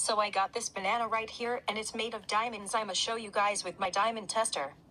So I got this banana right here and it's made of diamonds. I'ma show you guys with my diamond tester.